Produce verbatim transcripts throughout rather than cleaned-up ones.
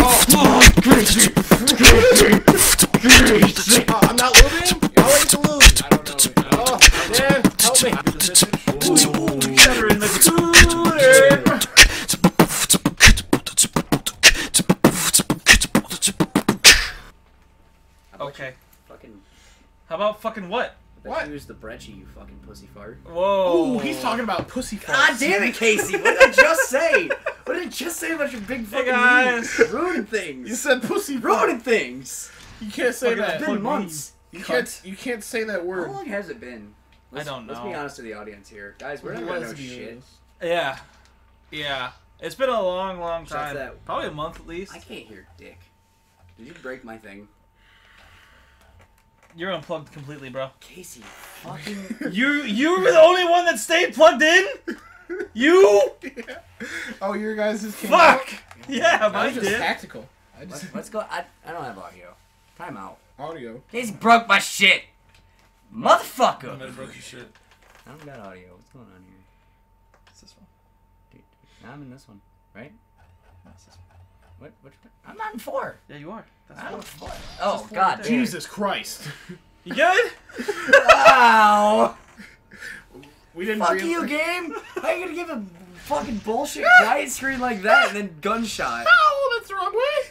Oh, I'm not losing? How are you to lose? I don't know. Oh, Dan, help me. Ooh, Trevor in the scooter. Okay. Fucking. How about fucking what? What? Use the Brecci, you fucking pussy fart. Whoa. Ooh, he's talking about pussy farts. God damn it, Casey! What did I just say? What did I just say about your big fucking guys. knees? Ruining things. You said pussy fart. Ruining things. You can't say Fucking that. It's been months. You Cunt. can't. You can't say that How word. long has it been? Let's, I don't know. Let's be honest to the audience here, guys. We're not gonna know shit. Yeah. Yeah. It's been a long, long Shut time. that. Probably a month at least. I can't hear dick. Did you break my thing? You're unplugged completely, bro. Casey, fucking. You you were the only one that stayed plugged in? You? Yeah. Oh, your guys just came Fuck! out? Yeah, That mine was just did. tactical. I Let's, just let's go. I, I don't have audio. Time out. audio. Casey broke my shit. Motherfucker. I broke your shit. I don't got audio. What's going on here? What's this one? Dude, I'm in this one, right? What's this one? What? Which one? I'm not in four. Yeah, you are. That's I'm in four. four. Oh, four God. right damn. Jesus Christ. You good? Wow. We didn't. Fuck really- you, game. How you gonna give a fucking bullshit giant screen like that and then gunshot? No, that's the wrong way.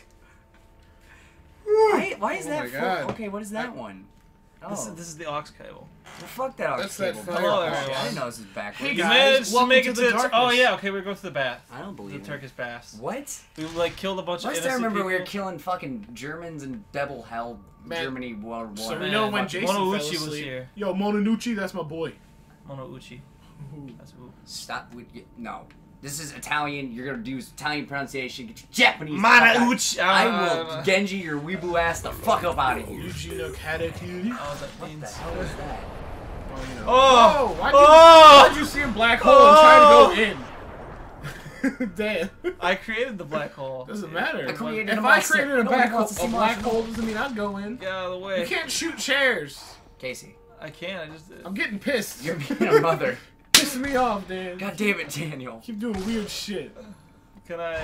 Why, why is Oh that my for? God. Okay, what is that one? Oh, This is this is the aux cable. well, fuck that. That's That's that cable. fire Hello, Oh, everyone. I didn't know this was backwards. Hey, You guys, managed to welcome make to it the to, darkness. oh yeah, okay, we're going to the bath. I don't The believe it. Turkish baths. What? We like killed a bunch of Last innocent I remember, we were people. killing fucking Germans and devil hell Man, Germany World War. So we Man, know when fucking Jason fell Monouchi was asleep. here. Yo, Mononucci, that's my boy. Monouchi. That's who. Stop with you. No. This is Italian. You're gonna do Italian pronunciation. Get your Japanese. fuck out. Monouchi. I Uh, will Genji your weeblue ass the fuck up out of here. Eugene Katakuri. Oh, that What the means. hell is that? Oh, you know. Oh! why'd, Oh! you, why'd you see a black hole and try to go in? Damn. I created the black hole. Doesn't matter. I created if a I monster. created a Nobody black hole, wants to see a black monster. hole doesn't mean I'd go in. Get out of the way. You can't shoot chairs. Casey, I can't. I just did. I'm getting pissed. you're being a mother. pissing me off, Dan. God damn it, Daniel. Keep doing weird shit. Can I?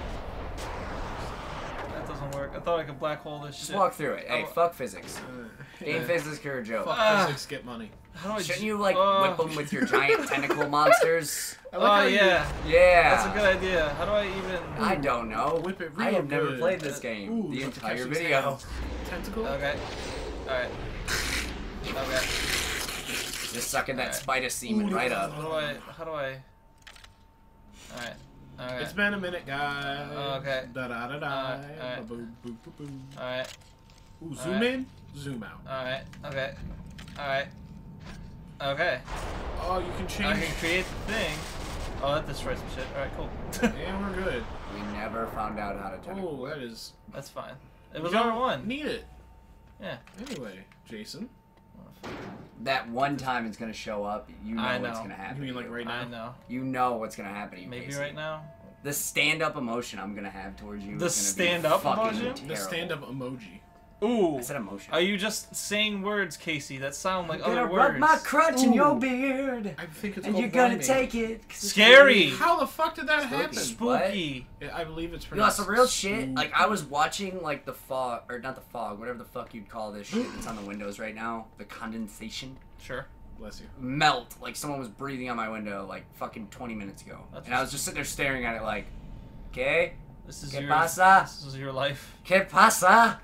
That doesn't work. I thought I could black hole this Just shit. walk through it. Hey, Oh. fuck physics. Uh, Game yeah. physics are a joke. Fuck Ah. physics, get money. How do I? Shouldn't j- you like Oh. whip them with your giant tentacle monsters? I Oh like how you yeah, Yeah. that's a good idea. How do I even? I don't know. Whip it I real have never good. played this game. Ooh, the look, entire Takeshi's video. hand. Tentacle? Okay. All right. Okay. Just sucking that Alright. spider semen Ooh, right How up. do I? How do I? All right. All right. It's been a minute, guys. Oh, okay. Da da da da. Alright, alright. Boom, boom, boom, boom. All right. Ooh, zoom Alright. in, zoom out. All right. Okay. All right. Okay. Oh, you can I change. can create the thing. Oh, that destroys some shit. All right. Cool. Yeah, we're good. We never found out how to tentacle. Oh, that is. That's fine. It was you number don't one. Need it. Yeah. Anyway, Jason. That one time it's gonna show up, you know, I what's know. gonna happen. You mean like right I now? know. You know what's gonna happen to you. Maybe Casey. right now. The stand-up emotion I'm gonna have towards you. The is gonna be stand-up fucking emotion? terrible. The stand-up emoji. Ooh. I said emotion. Are you just saying words, Casey, that sound like I'm other gonna rub words? my crutch in your Ooh. beard, I think it's and called you're gonna rhyming. take it. 'cause it's Scary. How the fuck did that Spooky. happen? Spooky. Yeah, I believe it's You know, pronounced. some real shit. spooky. Like I was watching like the fog, or not the fog, whatever the fuck you'd call this shit that's on the windows right now. The condensation Sure. Bless you. melt. Like someone was breathing on my window like fucking twenty minutes ago, That's and I was just sitting there staring at it like, "Okay, This is ¿Qué your. pasa? This is your life, ¿Qué pasa?"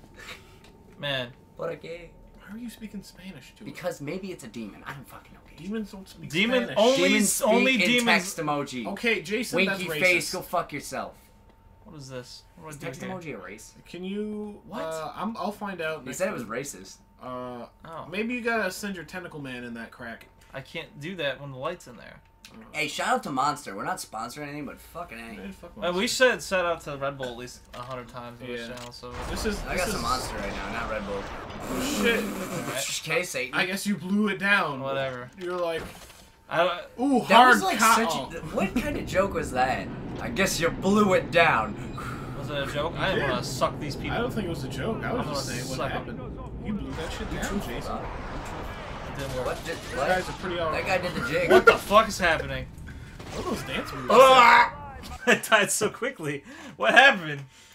man. Por qué? Why are you speaking Spanish to it? Because maybe it's a demon. I don't fucking know. Casey. Demons don't speak Demon Spanish. only- Demons speak only in demons- text emoji. Okay, Jason, that's Winky racist. face, go fuck yourself. What is this? What Is do I do text here? emoji a race? Can you? What? Uh, I'm, I'll find out. He next said it was week. racist. Uh, Oh, maybe you gotta send your tentacle man in that crack. I can't do that when the light's in there. Hey, shout out to Monster. We're not sponsoring anything, but fucking A. Man, fuck Uh, we Monster. should shout out to Red Bull at least a hundred times on Yeah. this channel. So. This is. I this got is, some Monster right now, not Red Bull. Oh, shit. Alright. Okay, Satan. I guess you blew it down. Whatever. You're like, I don't. ooh, That hard was like co- such a... What kind of joke was that? I guess you blew it down. Was it a joke? I am gonna suck these people. I don't think it was a joke. I was I'm just gonna saying what suck happened. You blew that shit down, Jason. It didn't work. What did... You What? guys are pretty That alright. guy did the jig. What the fuck is happening? What are those dance moves? Ah! I died so quickly. What happened?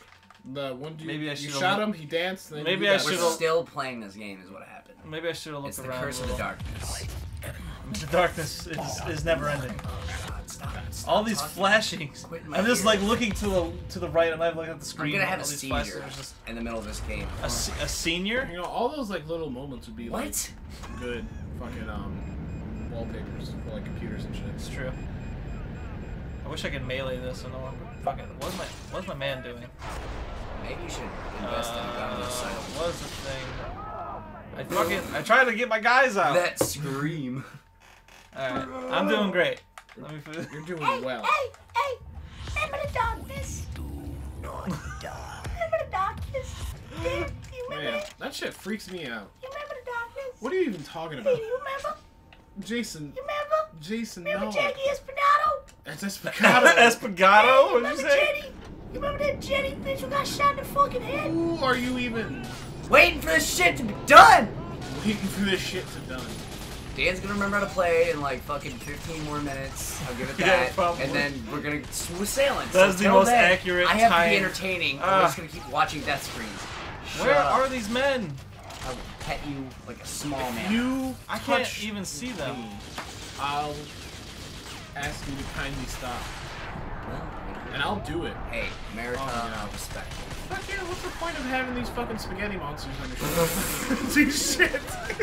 The one dude, Maybe I you should've shot looked- him, he danced, then Maybe you I got We're should've- shot. still playing this game, is what happened. Maybe I should have looked It's the around. curse a of the little. darkness. The darkness is, is never ending. God, stop, stop All these talking. flashings. Quit in my I'm just ear. like looking to the to the right, and I'm looking at the I'm screen. gonna have a all these seizure flashings just- in the middle of this game. A, se- a senior? You know, all those like little moments would be like What? good fucking um wallpapers for like computers and shit. It's true. I wish I could melee this and no one would fucking. What's my What's my man doing? Maybe you should invest in a gun on Uh, the side. what is the thing? I fucking. I tried to get my guys out. That scream. Alright, I'm doing great. Let me. F- You're doing well. Hey, hey, remember the darkness? Remember the darkness? Yeah, you remember Man, that? that shit freaks me out. You remember the darkness? What are you even talking Hey, about? you remember? Jason, You remember? Jason, Remember no. Jackie Espinato? That's Espagado. Espagado? What'd you remember say? Jenny? You remember that Jenny bitch who got shot in the fucking head? Who are you even Waiting for this shit to be done! waiting for this shit to done? Dan's gonna remember how to play in like fucking fifteen more minutes. I'll give it Yeah, that. probably. And then we're gonna smooth sailing. That's the till most then, accurate I have to time. be entertaining. Ah. I'm just gonna keep watching death screens. Where Shut up. are these men? I will pet you like a small man. You I can't touch even see them. me, I'll ask you to kindly stop. And I'll do it. Hey, America, Oh, yeah. I respect. Fuck yeah, what's the point of having these fucking spaghetti monsters on your show? Do shit.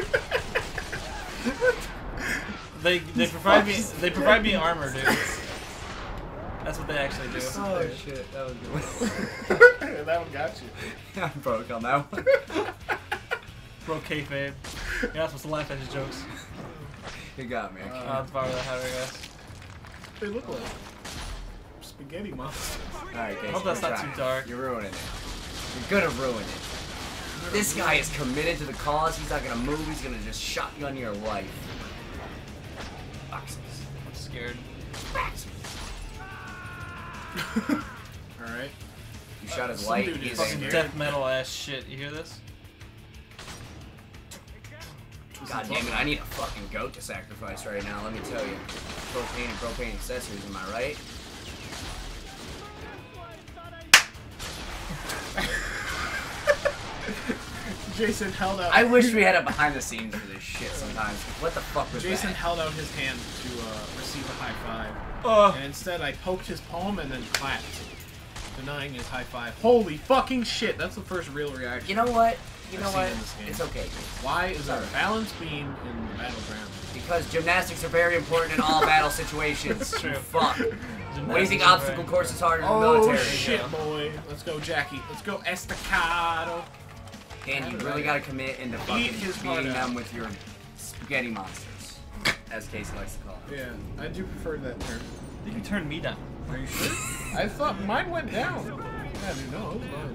They they provide me they provide me armor, dude. That's what they actually do. Oh shit, that was good. That one got you. I'm broke on that one. Bro, kayfabe. You're not supposed to laugh at his jokes. You got me. I Uh, can't. I'll borrow that hat, I guess. They look like spaghetti monsters. Alright, I guys. hope that's we're not trying. too dark. You're ruining it. You're gonna ruin it. This guy is committed to the cause. He's not gonna move. He's gonna just shotgun your life. Boxes. I'm scared. Boxes. Alright. You shot his Some light. dude He's is Fucking angry. death metal ass shit. You hear this? God damn it! I need a fucking goat to sacrifice right now. Let me tell you. Propane and propane accessories. Am I right? Jason held out. I wish we had a behind the scenes for this shit sometimes. What the fuck was Jason that? held out his hand to uh, receive a high five. Oh, And instead, I poked his palm and then clapped, denying his high five. Holy fucking shit! That's the first real reaction. You know what? You I've know seen what? in this game. It's okay. Why is there a Sorry. balance beam in the battleground? Because gymnastics are very important in all battle situations. True. Fuck. What do you think Gymnastics are obstacle very- course is harder than Oh military? shit, boy! Let's go, Jackie. Let's go, Estacado. Dan, you really gotta commit into fucking Eat his heart beating out. them with your spaghetti monsters, as Casey likes to call them. Yeah, I do prefer that term. I think you turned me down. Are you sure? I thought mine went down. Yeah, dude, no, it was mine.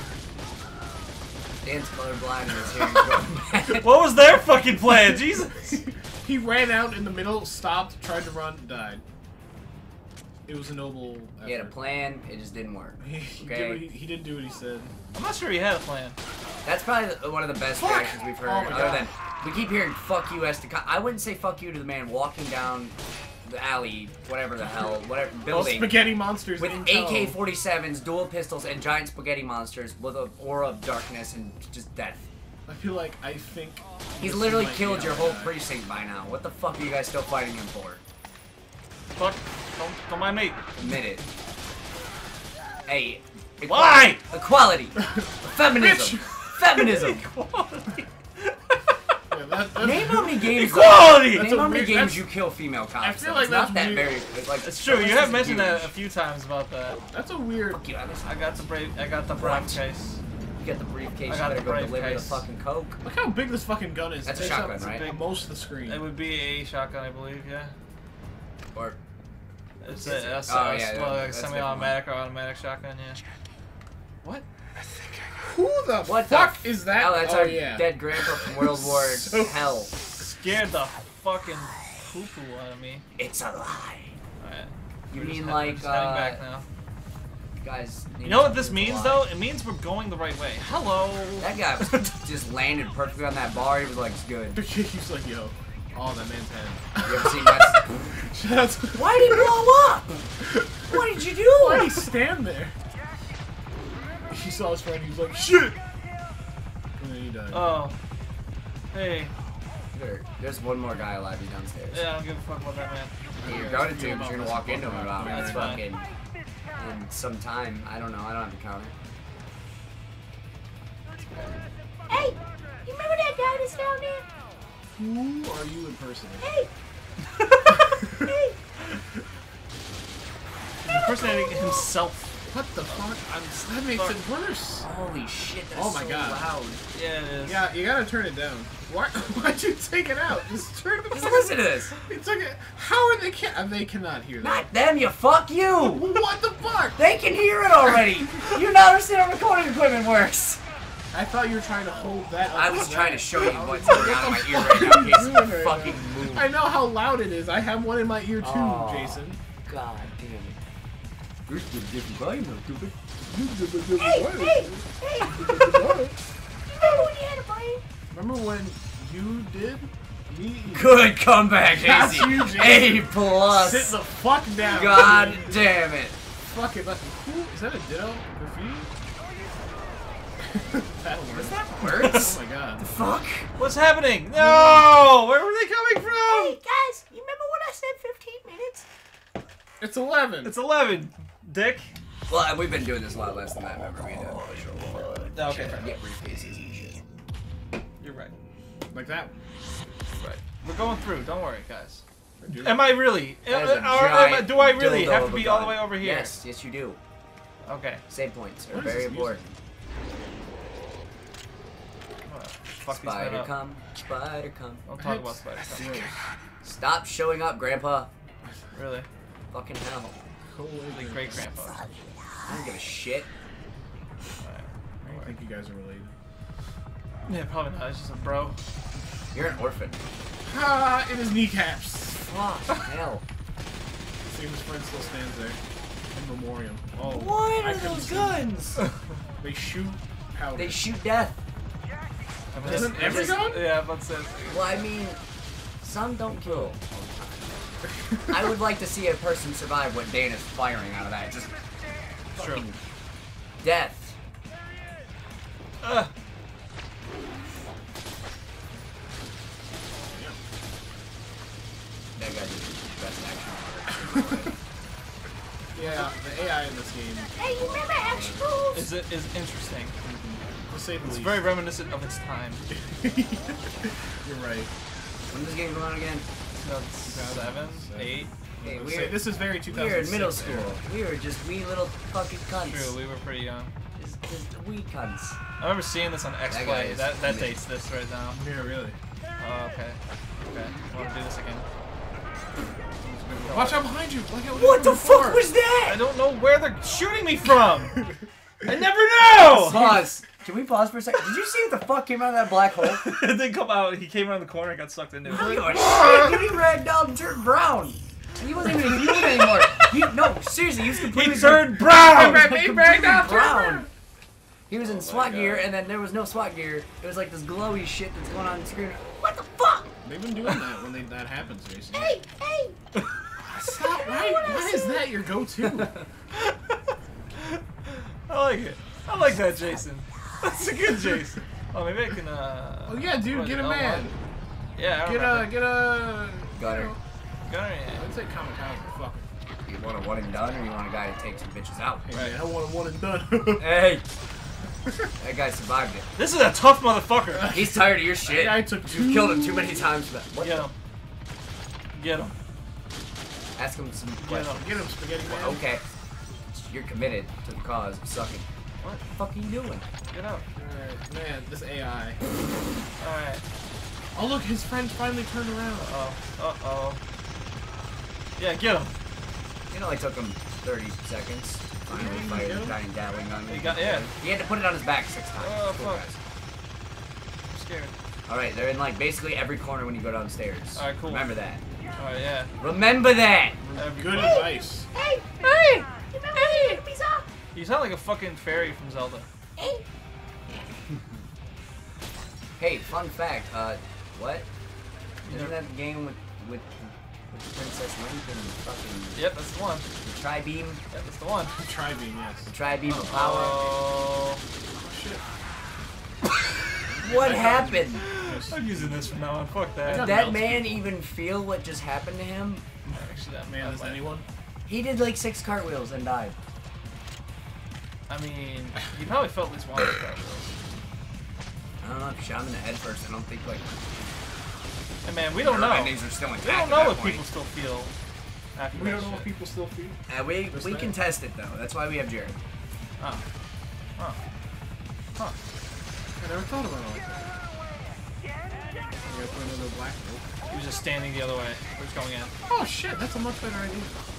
Dan's colorblind and his hearing going bad. What was their fucking plan? Jesus. He ran out in the middle, stopped, tried to run, died. It was a noble effort. He had a plan, it just didn't work. He, he, Okay. did what he, he didn't do what he said. I'm not sure he had a plan. That's probably the- one of the best Fuck! reactions we've heard. Oh my other God. than we keep hearing "fuck you" Estacado. I wouldn't say "fuck you" to the man walking down the alley, whatever the hell, whatever Well, building. spaghetti monsters With in A K tow. forty-sevens, dual pistols, and giant spaghetti monsters with an aura of darkness and just death. I feel like I think He's this literally might be killed your our whole guy. precinct by now. What the fuck are you guys still fighting him for? Fuck. Don't, don't mind me. Admit it. Hey. equality. Why? Equality. Feminism. Feminism. Equality. Yeah, that, that's, Name how many games. Equality! That's Name a how many weird- games that's- you kill female cops. I feel though. like it's not that's that weird. very. It's like It's true. You this have is mentioned that huge. a few times about that. That's a weird. Fuck you, I just- I got the brave. I got the What? briefcase. You get the briefcase. I You got better the go deliver the briefcase. fucking coke. Look how big this fucking gun is. That's a It takes shotgun, up right? big- most of the screen. It would be a shotgun, I believe. Yeah. Or It's Is it? a, a, Oh, a, yeah, a, yeah, like that's semi-automatic or automatic shotgun. Yeah. What? Who the what fuck the is that? Oh, that's oh our yeah. dead grandpa from World War So- Hell. Scared the fucking poo-poo out of me. It's a lie. Alright. You We're just mean he- we're like just heading uh, back now. guys? You know what this means though? It means we're going the right way. Hello. That guy was just landed perfectly on that bar. He was like, "It's good." He's like, yo, oh that man's head. You ever seen that? That's Why did he blow up? What did you do? why he stand there? he saw his friend. He was like, "Shit!" And then he died. Oh. Hey. There, there's one more guy alive. He's downstairs. Yeah, I don't give a fuck about that man. Hey, you're going to him, but you're gonna walk into him about Yeah, it's that's fine. fucking in some time. I don't know. I don't have the counter. Hey, you remember that guy that's down there? Who are you impersonating? Hey. Hey. He's impersonating himself. What the fuck? I'm, that makes Fuck. it worse. Holy shit! That's Oh my so God. loud. Yeah, it is. Yeah, you gotta turn it down. Why? Why'd you take it out? Just turn it. Just listen to this. You took it. How are they? Can they cannot hear that. Not them. You fuck you. What the fuck? They can hear it already. You not understand how recording equipment works. I thought you were trying to hold that up. I was to trying that. to show you what's going on in my ear right now in case Doing you right fucking now. move. I know how loud it is. I have one in my ear too, Oh. Jason. God damn it. There's a different volume though, stupid. Hey, hey, hey. You remember when you had a brain? Remember when you did? Me? Good comeback, That's Casey. you, Jason. A plus. Sit the fuck down. God damn it. Fuck it. But who is that? A ditto graffiti? That'll work. Does that Oh work? my god. The fuck? What's happening? No! Where were they coming Hey, from? guys, you remember when I said fifteen minutes? It's eleven. It's eleven. Dick. Well, we've been doing this a lot less than that. Remember, we did. Okay. Get briefcases and shit. You're right. like that. Right. We're going through. Don't worry, guys. Dude. Am I really? That is Or- a or- or- giant do I really dildo have of to a be all the gun. way over here? Yes, yes you do. Okay. Save points are What is very this important. Uh, fuck these men Spider up. come, spider come. Don't talk about spiders. Don't. Stop showing up, Grandpa. Really? Fucking hell. The great grandpa. I don't give a shit. I don't think you guys are related. Yeah, probably not. It's just a bro. You're an orphan. Ah, in his kneecaps. Fuck, hell. See, his friend still stands there. In memoriam. Oh, What I are couldn't those see. guns? They shoot powder. They shoot death. Doesn't every gun? Yeah, but says. Well, I mean, some don't kill. I would like to see a person survive what Dane is firing out of that. Just True. fucking death. Uh, That guy did the best action. Yeah, the A I in this game, Hey, you remember action rules? is it is interesting. to say the It's least. very reminiscent of its time. You're right. When this game going on again? No, it's seven, eight. Hey, Let's we say were, this is very two thousand we six. were in middle school. era. We were just wee little fucking cunts. True, we were pretty young. Just, just wee cunts. I remember seeing this on X That guy Play. is That that mid. dates this right now. Yeah, really. Oh, okay. Okay. I want to do this again. Watch out behind you. Like it was What the before. fuck was I that? don't know where they're shooting me from. I never know. Pause. Can we pause for a second? Did you see what the fuck came out of that black hole? It didn't come out. He came around the corner and got sucked into I don't it. give a shit. Dude, he ran down and turned brown. He wasn't even human anymore. He, no, seriously, he was completely He turned brown. Like, He ran completely down, turned brown. brown. He was in Oh my SWAT gear, God. and then there was no SWAT gear. It was like this glowy shit that's going on the screen. What the fuck? They've been doing that when they, that happens, Jason. Hey, hey. Stop. Why, why is that your go-to? I like it. I like that, Jason. That's a good Jason. Oh, maybe I can. Uh, Oh yeah, dude, what, get a L one? man. Yeah, I Get a, remember. get a. Gunner. Gunner, yeah. I'd say kamikaze. Fuck it. You want a one and done, or you want a guy to take some bitches out? Hey Right. man, I want a one and done. Hey, that guy survived it. This is a tough motherfucker. He's tired of your shit. I took two. You've killed him too many times for that. What? Get him. Get him. Ask him some Get questions. him. Get him, spaghetti man. Okay. You're committed to the cause of sucking. What the fuck are you doing? Get up. Alright, man, this A I. All right. Oh look, his friend finally turned around. Oh. Uh oh. Yeah, get him. It only took him thirty seconds. Finally Yeah, you fired get a him? giant dabbling gun. He got- yeah. He had to put it on his back six times. Oh, Cool, fuck. guys. I'm scared. Alright, they're in like basically every corner when you go downstairs. Alright, cool. Remember that. All right, yeah. Remember that! Every- Good advice. Hey, hey. You remember when the enemies are? You sound like a fucking fairy from Zelda. Hey. Hey, fun fact, uh, what? You Isn't never- that the game with, with, with Princess Link and fucking Yep, that's the one. the Tri-Beam? Yep, that's the one. Tri-beam, yes. The Tri-Beam of power? Oh. What happened? I'm using this from now on. Fuck that. got- That melts man even feel what just happened to him? Actually, that Man, man is anyone? He did like six cartwheels and died. I mean, he probably felt at least one of those cartwheels. I don't know if you shot him in the head first. I don't think like. Hey man, we don't Nerve know. endings are still intact We don't at know that what point. people still feel after We that don't know shit. what people still feel. Uh, we Just we that. can test it though. That's why we have Jared. Oh. Huh. Huh. I never thought about it like that. You gotta put another black hole. He was just standing the other way. We're just going in. Oh shit, that's a much better idea.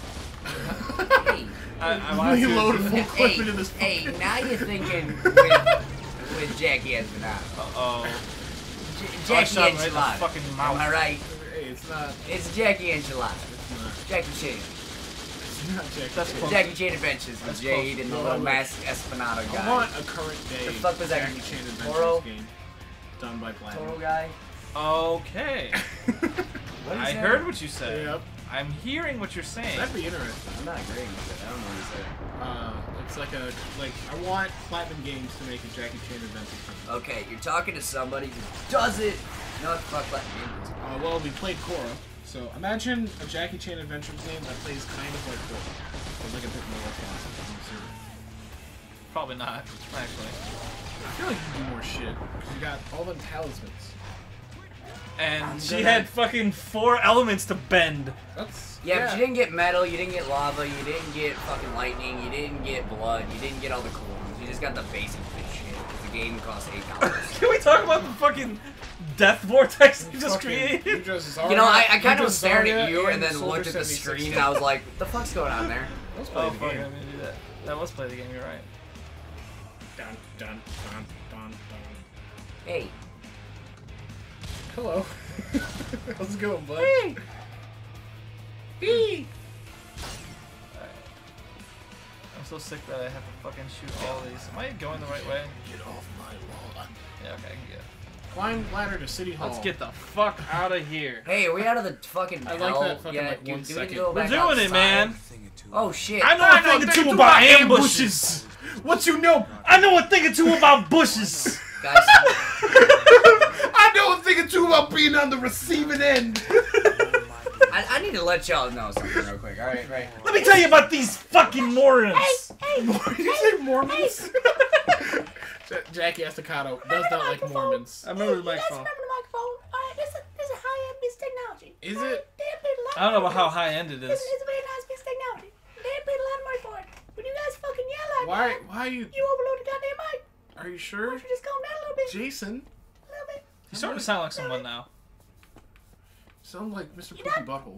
Hey, I, I wanted to- Reload full clip hey, into this. hey, fucking- now you're thinking with, with Jackie Espinado. Uh-oh. J- I Jackie shot him right in the Enchilada. fucking mouth. Am I right? Hey, it's not. It's Jackie Enchilada. It's not. Jackie Chan. It's not Jackie. That's Chan. close. Jackie Chan Adventures with That's Jade close. and the No, little look. masked Espinado I guy. want a current day The fuck was that? Jackie Chan Toro? Adventures game done by Platinum. Toro guy. Okay. What is I that? heard what you said. Yep. I'm hearing what you're saying. That'd be interesting. I'm not agreeing with it. I don't know what he said. Uh, it's like a like I want Platinum Games to make a Jackie Chan Adventures game. Okay, you're talking to somebody who does it. You know what the fuck Latin games? Uh, well, we played Korra, so imagine a Jackie Chan Adventures game that plays kind of like Korra, but like a bit more classic. I'm serious. Probably not, actually. I feel like you can do more shit because you got all them talismans. And I'm she gonna- had fucking four elements to bend. That's Yeah, but you didn't get metal, you didn't get lava, you didn't get fucking lightning, you didn't get blood, you didn't get all the cool ones. You just got the basic bitch shit. 'Cause the game costs eight dollars. Can we talk about the fucking death vortex you just Fucking- created? You just You know, I, I kind of you was just staring at Zarya you and and then Soldier looked at the seventy-six. screen and I was like, what the fuck's going on there? Let's play Oh the fuck, I game. didn't do that. That was play the game, you're right. Dun, dun, dun, dun, dun. Hey. Hello. How's it going, bud? Hey. Hey. I'm so sick that I have to fucking shoot all these. Am I going the right way? Get off my lawn. Yeah, okay, I can get it. Climb ladder to City Hall. Let's get the fuck out of here. Hey, are we out of the fucking I hell like that fucking, yet? like, Do- one do we need to second. go We're back doing it, outside? man. Oh shit. I know a thing or two about ambushes. What you know? I know a thing or two about bushes. Guys, I know a thing or two about being on the receiving end. I, I need to let y'all know something real quick. Alright, right. Let me tell you about these fucking Morons. Hey, Did you say Mormons? Ja- Jackie Estacado does not like Mormons. I remember the you guys microphone. remember the microphone? Alright, this is, this is high-end piece of technology. Is Alright, it? They paid a lot I don't know of about how money. high end it is. It's, it's a very nice piece of technology. They paid a lot of money for it. When you guys fucking yell like Why? that, Why you? you overload the goddamn mic. Are you Why sure, don't you just calm down a little bit? Jason? A little bit. You're starting to sound like someone now. Sound like Mister You Poopy done? Butthole.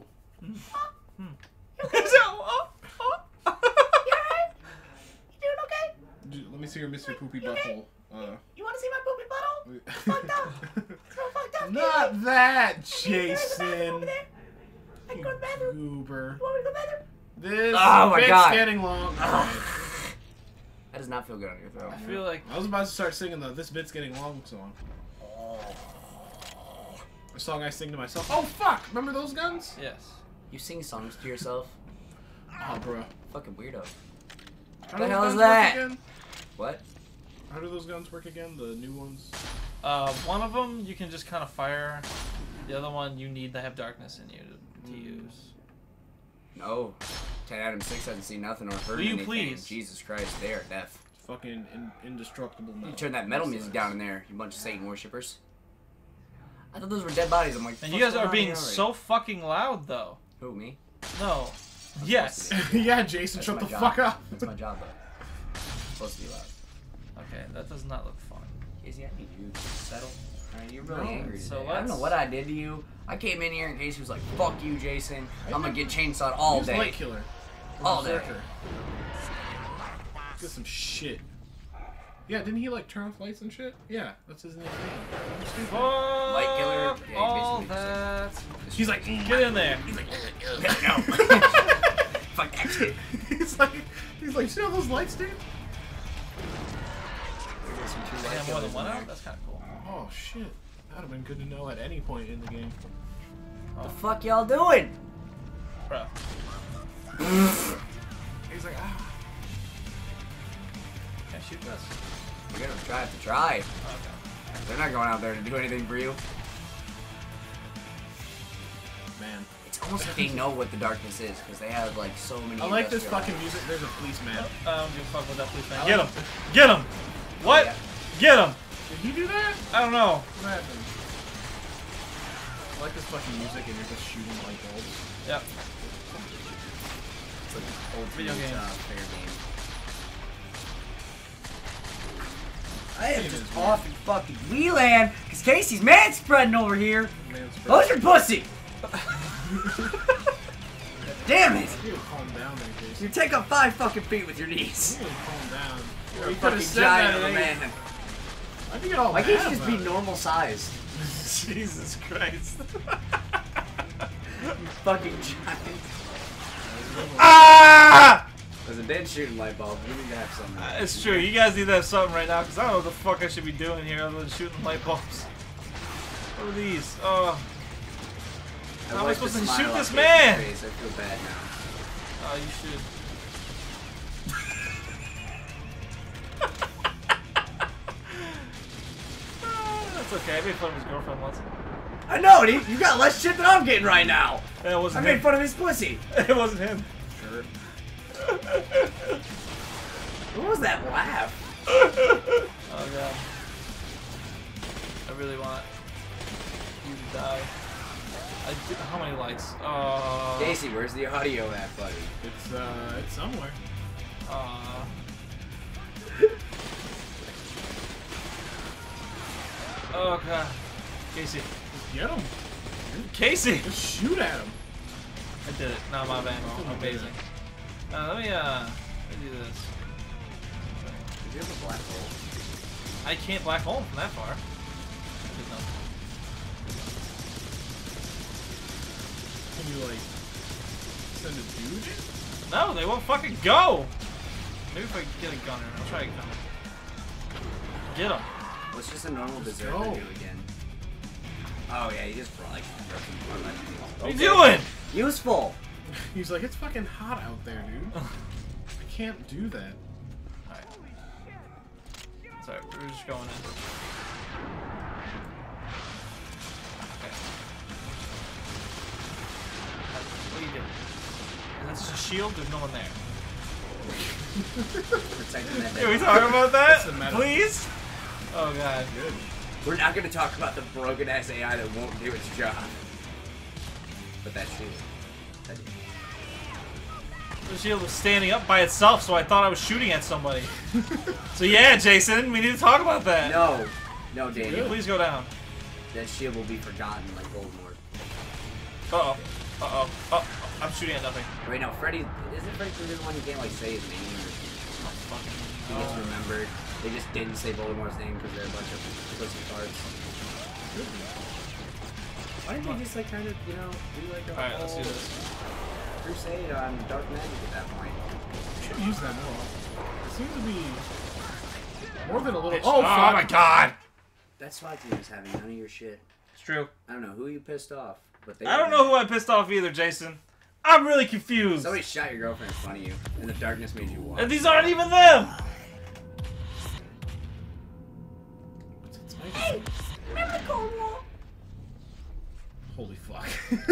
Oh, oh. You alright? You doing okay? Dude, let me see your Mister Poopy Butthole. Uh, You want to see my poopy butthole? It's fucked up. It's all fucked up. Not that, Can you go to the bathroom over Jason. there? I can go to the bathroom. Goober. You want me to go to the bathroom? This Oh my bit's God. getting long. Alright. That does not feel good on your throat. I feel like I was about to start singing the "This Bit's Getting Long" song. A song I sing to myself. Oh fuck! Remember those guns? yes. You sing songs to yourself? Oh, bruh. Fucking weirdo. How The do those hell is guns that? work again? What? How do those guns work again? The new ones? Uh, one of them you can just kind of fire. The other one you need to have darkness in you to, to use. No. Ted Adams six hasn't seen nothing or heard Will you anything. please? Jesus Christ, they are deaf. Fucking in indestructible metal. You turn that metal music down in there, you bunch of Satan worshippers. I thought those were dead bodies. I'm like, And you "What's guys going are on being here so fucking loud, though. already?" Who, me? No. Yes. Yeah, Jason, That's shut my the job. fuck up. That's my job, though. Supposed to be loud. Okay, that does not look fun. Casey, I need you to settle. Alright, you're really No, angry so today. I don't know let's- what I did to you. I came in here and Casey was like, fuck you, Jason. I'm gonna get chainsawed all Use day. Light Killer. All day. Berserker. Get some shit. Yeah, didn't he like turn off lights and shit? Yeah, that's his name. I'm stupid. Fuck Light killer? Yeah, all basically that. He's like, Get in there. he's like, No. Fuck that shit. he's like, he's like, see all those lights, dude? Yeah, more than one out? That's kind of cool. Oh shit, that'd have been good to know at any point in the game. The fuck y'all doing? Bro. He's like, ah. Can I shoot this? We're gonna try to try. Okay. They're not going out there to do anything for you. Man. It's almost like they know what the darkness is because they have like so many. I like this industrial fucking music. There's a policeman. I don't give a fuck with that police man. I Get like- him! Get him! What? yeah. Get him! Did he do that? I don't know. What happened? I like this fucking music and you're just shooting light bulbs. Yep. It's like an old Video game. Uh, fair game. I am Game just is off in fucking Wheeland because Casey's man spreading over here. Man, it's Close your pussy! Damn it! You need to calm down there, Jason. You take up five fucking feet with your knees. You need to calm down. You're a You could've fucking said giant that, of a eh? man. Why'd you get all Why mad can't you just about be it? normal sized? Jesus Christ. You fucking giant. Ah! There's a dead shooting light bulb. You need to have something. Uh, It's true. You guys need to have something right now because I don't know what the fuck I should be doing here other than shooting light bulbs. What are these? Oh, how am I wiped supposed the to smile shoot off this Casey's man? face. I feel bad now. oh, you should. Ah, That's okay. I made fun of his girlfriend once. I know, dude. You got less shit than I'm getting right now. And it I wasn't made him. fun of his pussy. It wasn't him. Sure. What was that laugh? Oh god. I really want you to die. I do, how many likes? Uh, Casey, where's the audio at, buddy? It's, uh, it's somewhere. uh, oh god. Casey. Just get him. Casey! Just shoot at him. I did it. Now I'm out of ammo. Amazing. Uh, let me, uh, let me do this. Did you have a black hole? I can't black hole from that far. Good enough. Can you, like, send a dude in? No, they won't fucking go! Maybe if I get a gunner, I'll try a gunner. Get him. What's just a normal Just berserker go. do again? Oh yeah, you just like What are you doing? Useful. He's like, it's fucking hot out there, dude. I can't do that. Alright. Sorry, we're just going in. Okay. What are you doing? Is that just a shield? There's no one there. Protecting that. Can we dead talk body. about That's that? the meta. Please? Oh god. Good. We're not gonna talk about the broken ass A I that won't do its job. But that shield. That did. The shield was standing up by itself, so I thought I was shooting at somebody. So yeah, Jason, we need to talk about that. No, no, Can you Daniel. please go down? That shield will be forgotten like Voldemort. Uh oh. Uh oh. Oh, I'm shooting at nothing. Wait, no, Freddy. Isn't Freddy Krueger the one you can't like say his name or he gets Oh. remembered? They just didn't say Voldemort's name because they're a bunch of pussy cards. Why didn't they just like kind of, you know, do like a Alright, let's do whole this. crusade on dark magic at that point? You should use that more. It seems to be more than a little. Oh, Oh, fuck. my god! That SWAT team is having none of your shit. It's true. I don't know who you pissed off, but they. I don't know who I pissed off either, Jason. I'm really confused. Somebody shot your girlfriend in front of you, and the darkness made you walk. And these aren't even them! Hey, remember the Cold War? Holy fuck.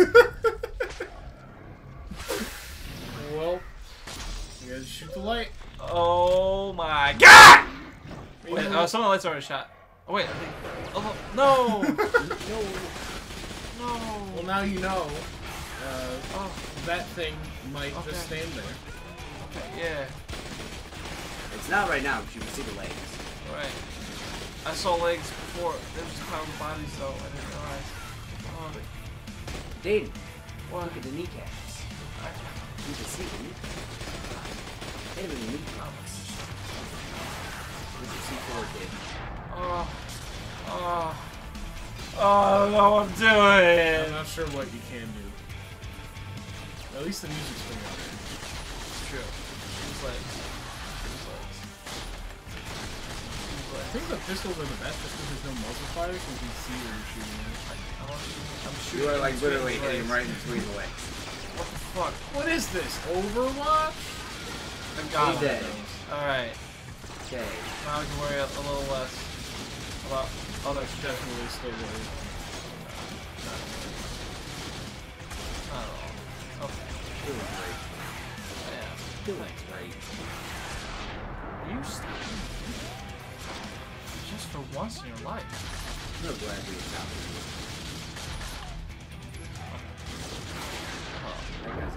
Well, you guys shoot the light. Oh my god! Wait, oh, some of the lights are already shot. Oh wait, I think. Oh no! No. No! Well, now you know. Uh, Oh, that thing might Okay. just stand there. okay, yeah. It's not right now, because you can see the legs. Right. I saw legs before. There was just cloud bodies though. I didn't realize. Oh, Dave, what? look at the kneecaps. You can see the kneecaps. They have a kneecaps. Look at C four, kid. Oh. Oh. Oh, I don't know what I'm I'm doing. not sure what you can do. At least the music's pretty out there. It's true. These legs. These legs. These I legs. think the pistols are the best just because there's no muzzle fire, so you can see where you're shooting at. I want to, I'm shooting. You are like between literally the hitting legs. right in between the legs. What the fuck? What is this? Overwatch? I got He it. dead. Alright. Okay. Now I can worry a, a little less about Oh, that's Definitely still worried. Not at all. Okay. Feeling great. Yeah. Feeling great. You stop. Just for once in your life. I'm so glad we adopted you. Oh. That guy's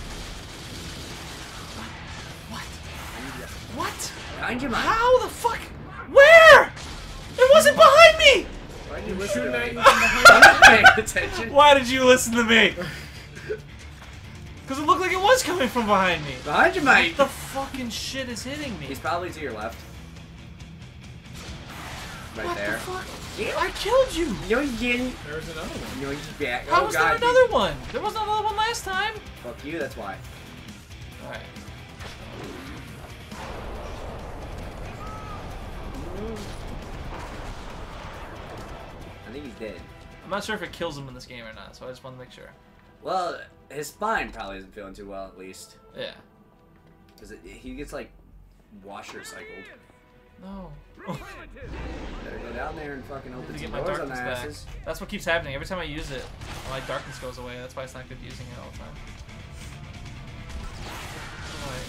What? amazing. What? Behind you, man. How the fuck? Where? It wasn't behind me! Why did you listen to Shooting me? at you I'm not paying attention. Why did you listen to me? Because it looked like it was coming from behind me. Behind you, mate. What the fucking shit is hitting me? He's probably to your left. Right What there. the fuck? I killed you! No, you didn't. There's another one. No, you back. How Oh, was God. there another one? There wasn't another one last time. Fuck you, that's why. Alright. I think he's dead. I'm not sure if it kills him in this game or not, so I just want to make sure. Well, his spine probably isn't feeling too well, at least. Yeah. Because he gets, like, washer cycled. No. Better go down there and fucking To open get some my doors on darkness their back. asses. That's what keeps happening. Every time I use it, my darkness goes away. That's why it's not good using it all the time. Alright.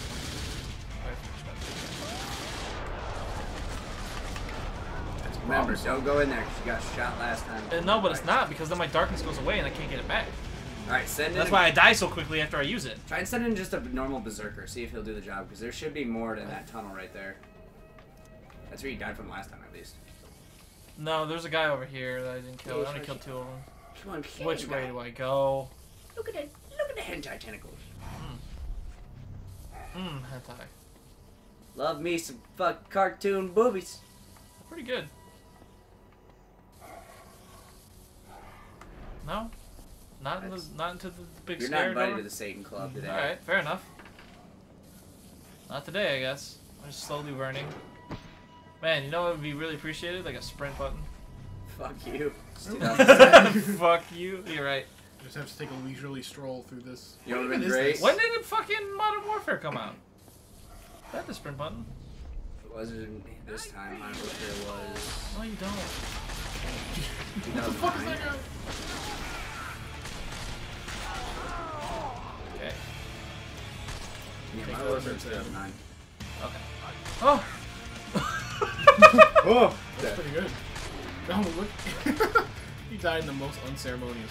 Remember, don't go in there because you got shot last time. Uh, no, but it's not, because then my darkness goes away and I can't get it back. Alright, send in. That's a- why I die so quickly after I use it. Try and send in just a normal berserker. See if he'll do the job, because there should be more in that tunnel right there. That's where you died from last time, at least. No, there's a guy over here that I didn't kill. I only killed two of them. Come on, kill Which him, way guy. do I go? Look at it. Look at the hentai tentacles. Mmm, hentai. Love me some fuck cartoon boobies. Pretty good. No? Not in the, That's- not into the big You're not scare invited door? to the Satan Club today. Alright, fair enough. Not today, I guess. I'm just slowly burning. Man, you know what would be really appreciated? Like a sprint button. Fuck you. It's two thousand seven. Fuck you. You're right. Just have to take a leisurely stroll through this. You know what What would've is been great? this? When did the fucking Modern Warfare come out? They had the sprint button. It wasn't this time. I wish there was. No, you don't. What the fuck is that guy? Okay. Yeah, Take my those was two instead. thousand nine. Okay. Oh! Oh! That's pretty good. No, look. He died in the most unceremonious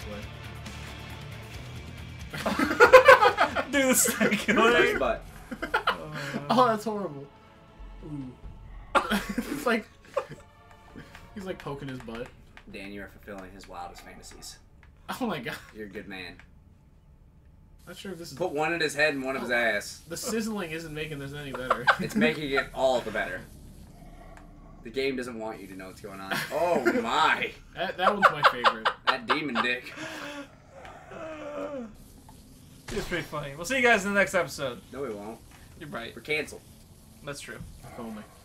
way. Dude, the second First way. butt. Oh, that's horrible. Ooh. It's like he's like poking his butt. Dan, you are fulfilling his wildest fantasies. Oh my god. You're a good man. Not sure if this is Put one in his head and one of his ass. the sizzling isn't making this any better. It's making it all the better. The game doesn't want you to know what's going on. Oh my! that, that one's my favorite. That demon dick. It's pretty funny. We'll see you guys in the next episode. No, we won't. You're right. We're canceled. That's true. If only.